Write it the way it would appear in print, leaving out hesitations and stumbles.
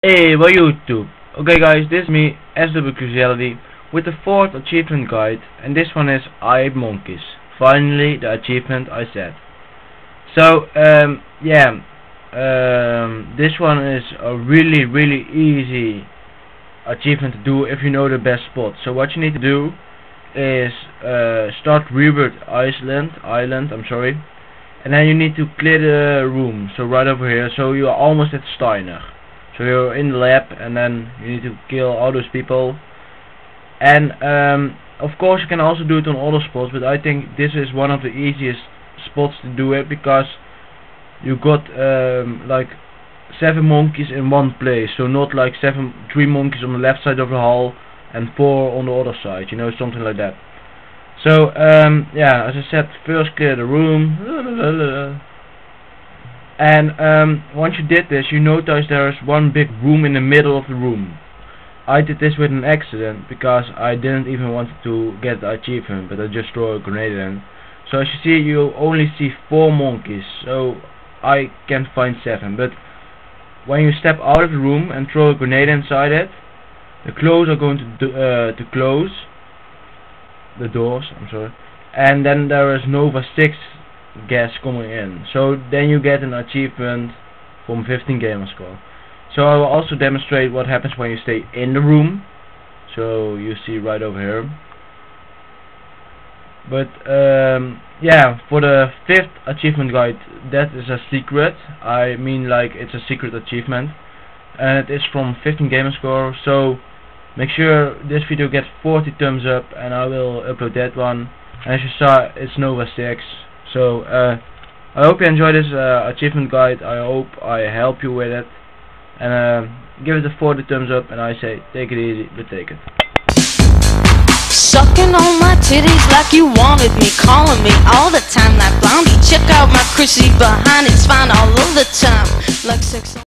Hey, what YouTube? Okay guys, this is me, SWCruciality, with the fourth achievement guide, and this one is I Ate Monkeys. Finally, the achievement I said. So, this one is a really easy achievement to do if you know the best spot. So what you need to do is start Rebirth Island, and then you need to clear the room, so right over here, so you are almost at Steiner. So you're in the lab, and then you need to kill all those people. And of course you can also do it on other spots, but I think this is one of the easiest spots to do it, because you got like 7 monkeys in one place, so not like 3 monkeys on the left side of the hall and 4 on the other side, you know, something like that. So yeah, as I said, first clear the room. And once you did this, you notice there is one big room in the middle of the room. I did this with an accident, because I didn't even want to get the achievement, but I just threw a grenade in. So as you see, you only see 4 monkeys, so I can find 7. But when you step out of the room and throw a grenade inside it, the clothes are going to close the doors, and then there is Nova 6 gas coming in, so then you get an achievement from 15 gamerscore. So I will also demonstrate what happens when you stay in the room, so you see right over here. But yeah, for the 5th achievement guide, that is a secret. I mean, like, it's a secret achievement, and it is from 15 gamerscore. So make sure this video gets 40 thumbs up, and I will upload that one. And as you saw, it's Nova 6. So I hope you enjoy this achievement guide. I hope I help you with it, and give it a 40 thumbs up, and I say take it easy, but take it. Sucking on my titties like you wanted me, calling me all the time like Blondie. Check out my Chrissy behind, it's fine all of the time, like sex.